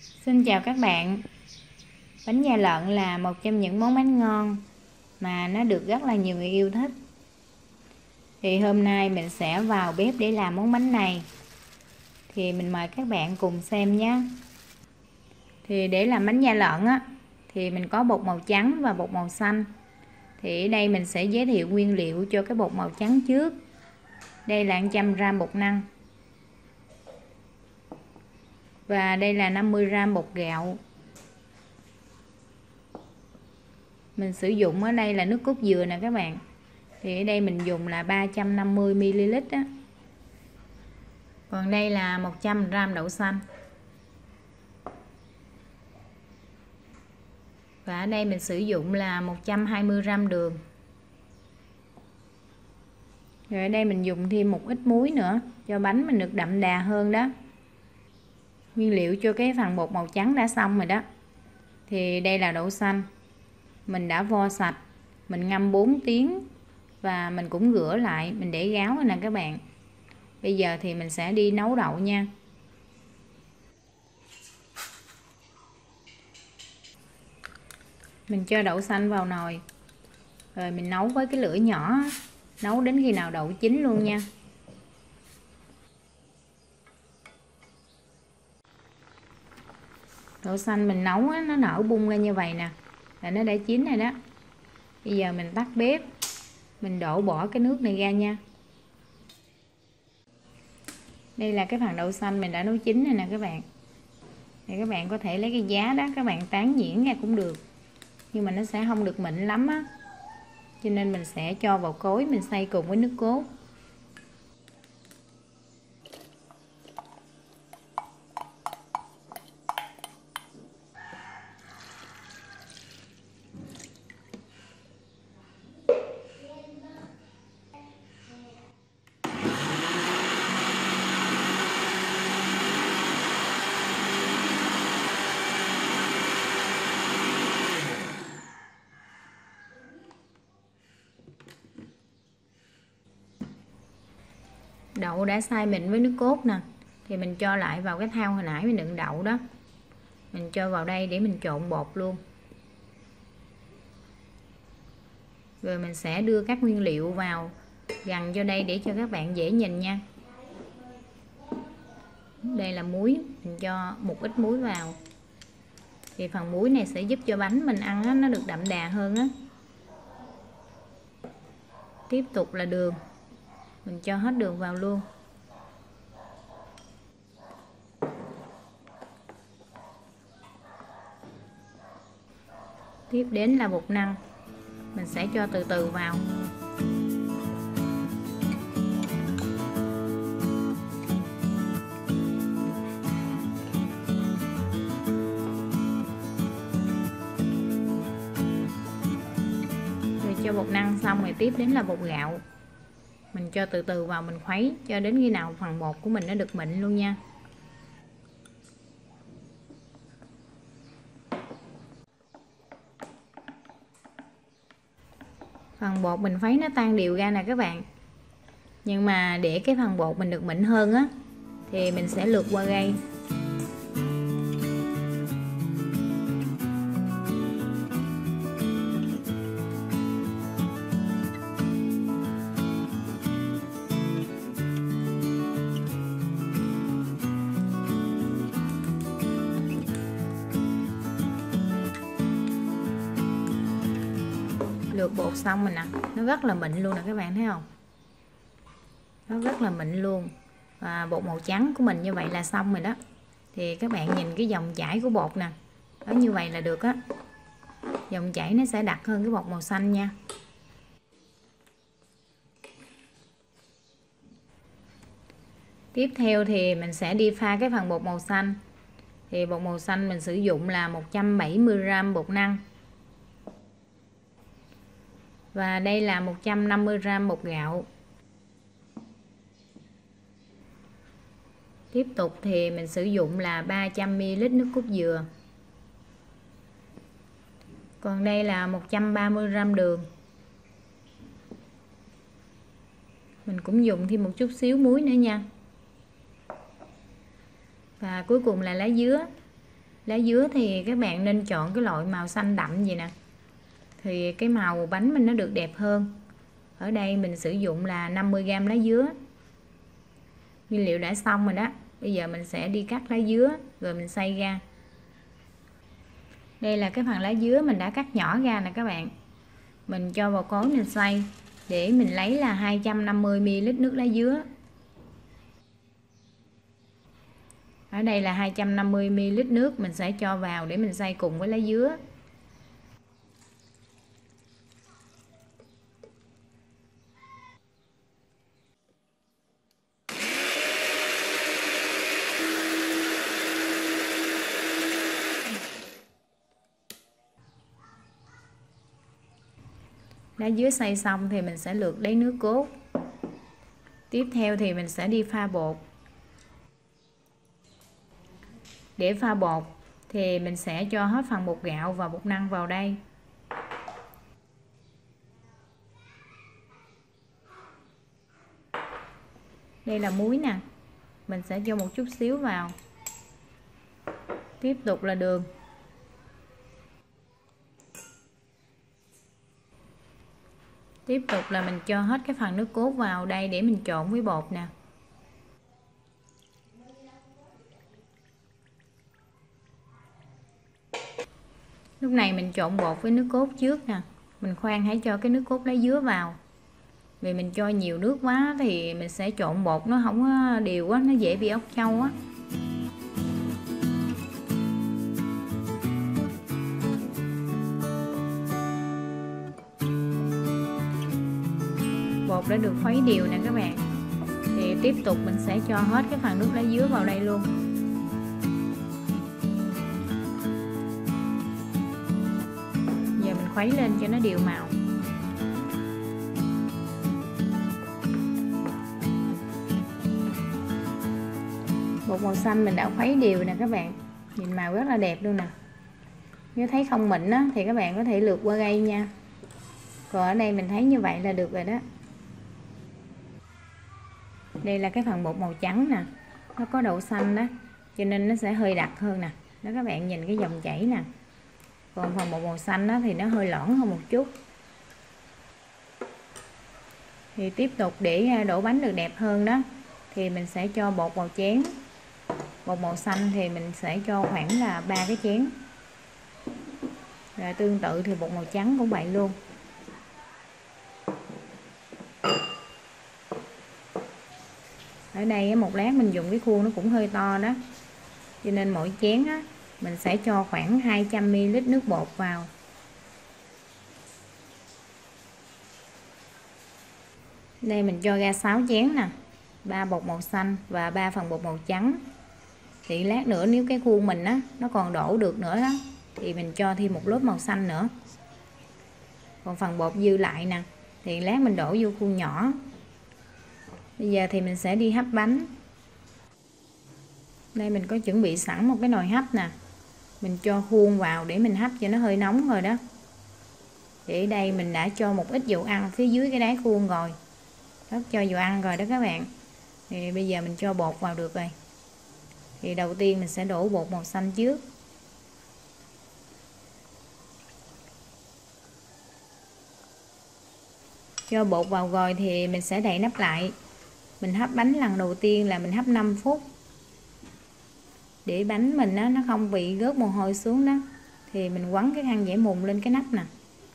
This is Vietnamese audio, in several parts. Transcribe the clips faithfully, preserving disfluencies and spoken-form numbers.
Xin chào các bạn. Bánh da lợn là một trong những món bánh ngon mà nó được rất là nhiều người yêu thích. Thì hôm nay mình sẽ vào bếp để làm món bánh này. Thì mình mời các bạn cùng xem nhé. Thì để làm bánh da lợn á, thì mình có bột màu trắng và bột màu xanh. Thì ở đây mình sẽ giới thiệu nguyên liệu cho cái bột màu trắng trước. Đây là một trăm gam bột năng. Và đây là năm mươi gam bột gạo. Mình sử dụng ở đây là nước cốt dừa nè các bạn. Thì ở đây mình dùng là ba trăm năm mươi mi li lít á. Còn đây là một trăm gam đậu xanh. Và ở đây mình sử dụng là một trăm hai mươi gam đường. Rồi ở đây mình dùng thêm một ít muối nữa cho bánh mình được đậm đà hơn đó. Nguyên liệu cho cái phần bột màu trắng đã xong rồi đó. Thì đây là đậu xanh. Mình đã vo sạch, mình ngâm bốn tiếng và mình cũng rửa lại, mình để ráo rồi nè các bạn. Bây giờ thì mình sẽ đi nấu đậu nha. Mình cho đậu xanh vào nồi. Rồi mình nấu với cái lửa nhỏ, nấu đến khi nào đậu chín luôn nha. Đậu xanh mình nấu á, nó nở bung ra như vậy nè, là nó đã chín rồi đó. Bây giờ mình tắt bếp, mình đổ bỏ cái nước này ra nha. Đây là cái phần đậu xanh mình đã nấu chín rồi nè các bạn. Thì các bạn có thể lấy cái giá đó các bạn tán nhuyễn ra cũng được, nhưng mà nó sẽ không được mịn lắm á, cho nên mình sẽ cho vào cối mình xay cùng với nước cốt. Đậu đã xay mịn với nước cốt nè, thì mình cho lại vào cái thau hồi nãy mình đựng đậu đó. Mình cho vào đây để mình trộn bột luôn. Rồi mình sẽ đưa các nguyên liệu vào gần vô đây để cho các bạn dễ nhìn nha. Đây là muối, mình cho một ít muối vào. Thì phần muối này sẽ giúp cho bánh mình ăn á, nó được đậm đà hơn á. Tiếp tục là đường. Mình cho hết đường vào luôn. Tiếp đến là bột năng. Mình sẽ cho từ từ vào. Rồi cho bột năng xong rồi tiếp đến là bột gạo. Mình cho từ từ vào, mình khuấy cho đến khi nào phần bột của mình nó được mịn luôn nha. Phần bột mình khuấy nó tan đều ra nè các bạn. Nhưng mà để cái phần bột mình được mịn hơn á, thì mình sẽ lượt qua gây. Lượt bột xong rồi nè, nó rất là mịn luôn nè các bạn thấy không? Nó rất là mịn luôn. Và bột màu trắng của mình như vậy là xong rồi đó. Thì các bạn nhìn cái dòng chảy của bột nè, nó như vậy là được á. Dòng chảy nó sẽ đặc hơn cái bột màu xanh nha. Tiếp theo thì mình sẽ đi pha cái phần bột màu xanh. Thì bột màu xanh mình sử dụng là một trăm bảy mươi gam bột năng. Và đây là một trăm năm mươi gam bột gạo. Tiếp tục thì mình sử dụng là ba trăm mi li lít nước cốt dừa. Còn đây là một trăm ba mươi gam đường. Mình cũng dùng thêm một chút xíu muối nữa nha. Và cuối cùng là lá dứa. Lá dứa thì các bạn nên chọn cái loại màu xanh đậm gì nè, thì cái màu bánh mình nó được đẹp hơn. Ở đây mình sử dụng là năm mươi gam lá dứa. Nguyên liệu đã xong rồi đó. Bây giờ mình sẽ đi cắt lá dứa rồi mình xay ra. Đây là cái phần lá dứa mình đã cắt nhỏ ra nè các bạn. Mình cho vào cối mình xay để mình lấy là hai trăm năm mươi mi li lít nước lá dứa. Ở đây là hai trăm năm mươi mi li lít nước mình sẽ cho vào để mình xay cùng với lá dứa. Lá dứa xay xong thì mình sẽ lược lấy nước cốt. Tiếp theo thì mình sẽ đi pha bột. Để pha bột thì mình sẽ cho hết phần bột gạo và bột năng vào đây. Đây là muối nè, mình sẽ cho một chút xíu vào. Tiếp tục là đường. Tiếp tục là mình cho hết cái phần nước cốt vào đây để mình trộn với bột nè. Lúc này mình trộn bột với nước cốt trước nè. Mình khoan hãy cho cái nước cốt lá dứa vào. Vì mình cho nhiều nước quá thì mình sẽ trộn bột nó không có đều quá, nó dễ bị ốc trâu á. Bột đã được khuấy đều nè các bạn. Thì tiếp tục mình sẽ cho hết cái phần nước lá dứa vào đây luôn. Giờ mình khuấy lên cho nó đều màu. Bột màu xanh mình đã khuấy đều nè các bạn. Nhìn màu rất là đẹp luôn nè. Nếu thấy không mịn á, thì các bạn có thể lược qua gây nha. Còn ở đây mình thấy như vậy là được rồi đó. Đây là cái phần bột màu trắng nè. Nó có đậu xanh đó, cho nên nó sẽ hơi đặc hơn nè. Đó các bạn nhìn cái dòng chảy nè. Còn phần bột màu xanh đó thì nó hơi lõn hơn một chút. Thì tiếp tục để đổ bánh được đẹp hơn đó, thì mình sẽ cho bột vào chén. Bột màu xanh thì mình sẽ cho khoảng là ba cái chén. Rồi tương tự thì bột màu trắng cũng vậy luôn. Ở đây một lát mình dùng cái khuôn nó cũng hơi to đó, cho nên mỗi chén á, mình sẽ cho khoảng hai trăm mi li lít nước bột vào. Đây mình cho ra sáu chén nè, ba bột màu xanh và ba phần bột màu trắng. Thì lát nữa nếu cái khuôn mình á nó còn đổ được nữa đó, thì mình cho thêm một lớp màu xanh nữa. Còn phần bột dư lại nè, thì lát mình đổ vô khuôn nhỏ. Bây giờ thì mình sẽ đi hấp bánh. Đây mình có chuẩn bị sẵn một cái nồi hấp nè. Mình cho khuôn vào để mình hấp cho nó hơi nóng rồi đó. Để đây mình đã cho một ít dầu ăn phía dưới cái đáy khuôn rồi. Đó, cho dầu ăn rồi đó các bạn. Thì bây giờ mình cho bột vào được rồi. Thì đầu tiên mình sẽ đổ bột màu xanh trước. Cho bột vào rồi thì mình sẽ đậy nắp lại. Mình hấp bánh lần đầu tiên là mình hấp năm phút. Để bánh mình nó, nó không bị rớt mồ hôi xuống đó. Thì mình quấn cái khăn giẻ mùn lên cái nắp nè.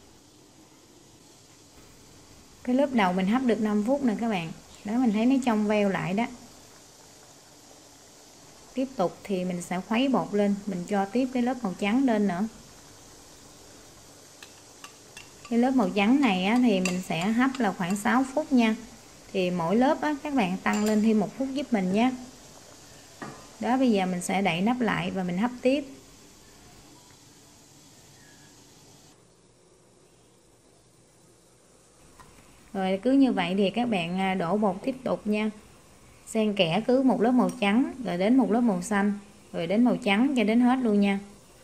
Cái lớp đầu mình hấp được năm phút nè các bạn. Đó mình thấy nó trong veo lại đó. Tiếp tục thì mình sẽ khuấy bột lên. Mình cho tiếp cái lớp màu trắng lên nữa. Cái lớp màu trắng này á, thì mình sẽ hấp là khoảng sáu phút nha. Thì mỗi lớp á, các bạn tăng lên thêm một phút giúp mình nhé. Đó bây giờ mình sẽ đậy nắp lại và mình hấp tiếp. Rồi cứ như vậy thì các bạn đổ bột tiếp tục nha. Xen kẽ cứ một lớp màu trắng, rồi đến một lớp màu xanh, rồi đến màu trắng cho đến hết luôn nha.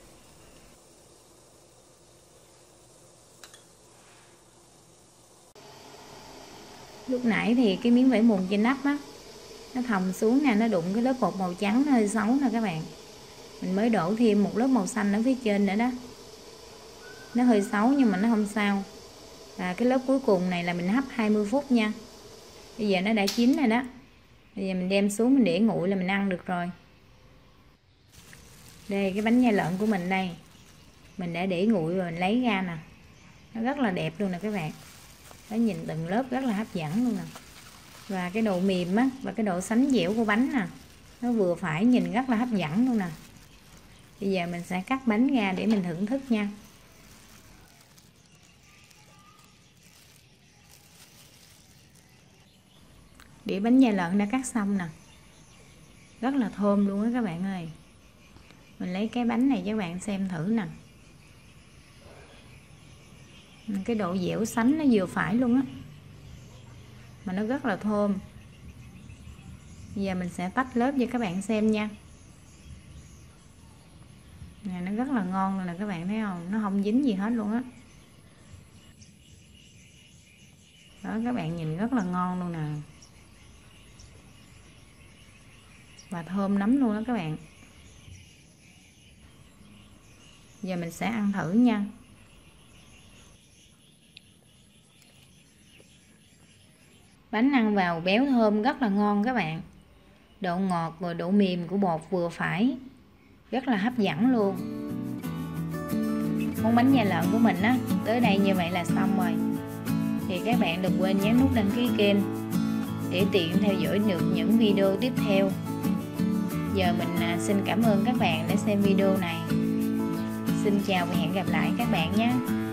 Lúc nãy thì cái miếng vải mùn trên nắp á, nó thòng xuống nè, nó đụng cái lớp bột màu trắng nó hơi xấu nè các bạn. Mình mới đổ thêm một lớp màu xanh ở phía trên nữa đó. Nó hơi xấu nhưng mà nó không sao. Và cái lớp cuối cùng này là mình hấp hai mươi phút nha. Bây giờ nó đã chín rồi đó. Bây giờ mình đem xuống mình để nguội là mình ăn được rồi. Đây cái bánh da lợn của mình đây. Mình đã để nguội rồi mình lấy ra nè. Nó rất là đẹp luôn nè các bạn. Nó nhìn từng lớp rất là hấp dẫn luôn nè. Và cái độ mềm á và cái độ sánh dẻo của bánh nè, nó vừa phải, nhìn rất là hấp dẫn luôn nè. Bây giờ mình sẽ cắt bánh ra để mình thưởng thức nha. Đĩa bánh da lợn đã cắt xong nè. Rất là thơm luôn á các bạn ơi. Mình lấy cái bánh này cho các bạn xem thử nè. Cái độ dẻo sánh nó vừa phải luôn á. Mà nó rất là thơm. Bây giờ mình sẽ tách lớp cho các bạn xem nha. Nè, nó rất là ngon luôn nè các bạn thấy không? Nó không dính gì hết luôn á. Đó, các bạn nhìn rất là ngon luôn nè. Và thơm lắm luôn đó các bạn. Giờ mình sẽ ăn thử nha. Bánh ăn vào béo thơm rất là ngon các bạn. Độ ngọt và độ mềm của bột vừa phải. Rất là hấp dẫn luôn. Món bánh da lợn của mình á, tới đây như vậy là xong rồi. Thì các bạn đừng quên nhấn nút đăng ký kênh để tiện theo dõi được những video tiếp theo. Giờ mình xin cảm ơn các bạn đã xem video này. Xin chào và hẹn gặp lại các bạn nhé.